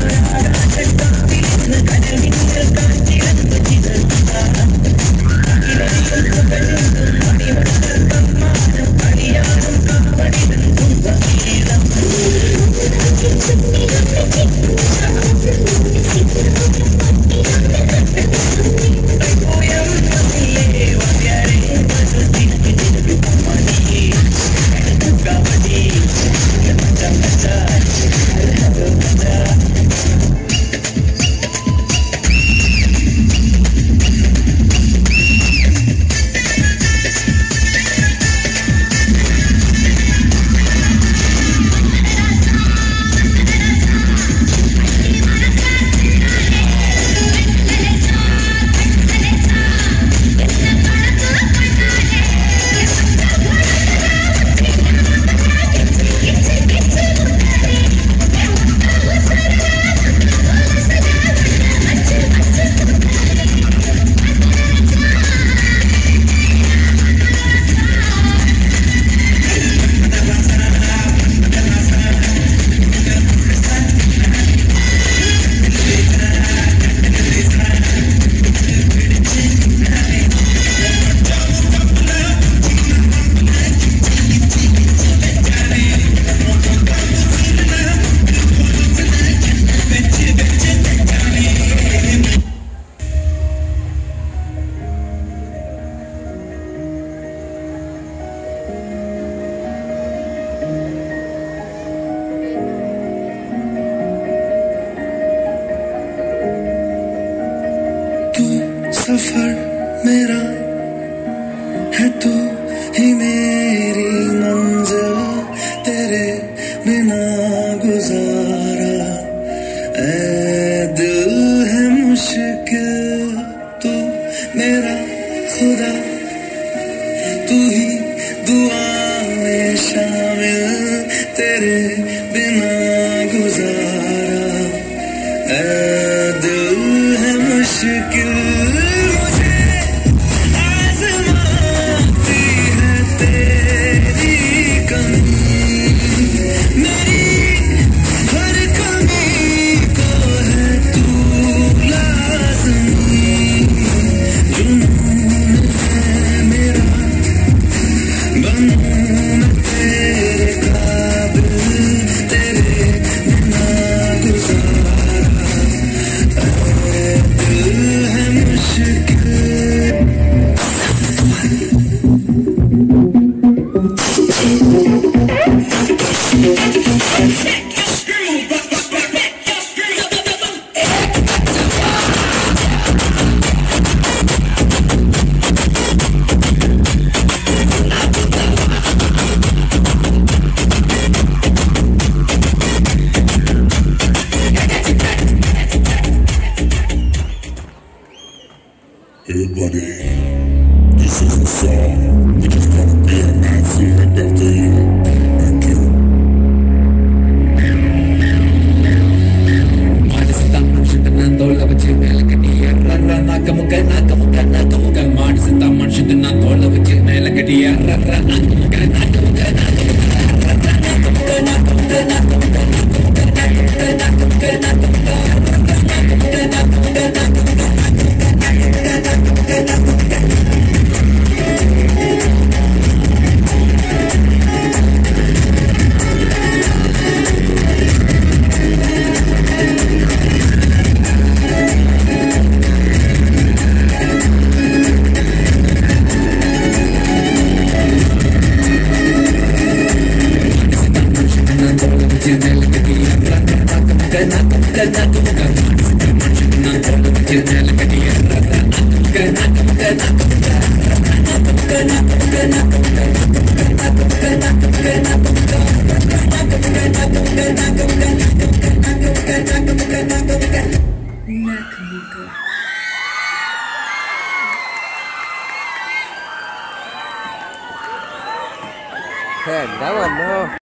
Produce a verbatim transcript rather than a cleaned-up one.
सफर मेरा है तू ही मेरी मंजिल, तेरे बिना गुजारा ऐ दिल है मुश्किल। तू मेरा खुदा, तू ही दुआ में शामिल, तेरे बिना गुजारा ऐ दिल है मुश्किल। Hey buddy, this is the song. We just gonna be a Nazi and after you. Thank you. Madisita manshita nandola vachi mela kadiya rara nakamuka nakamuka nakamuka. Madisita manshita nandola vachi mela kadiya rara nakamuka nakamuka nakamuka rara nakamuka nakamuka nakamuka nakamuka nakamuka nakamuka nakamuka nakamuka nakamuka. Keren banget, no.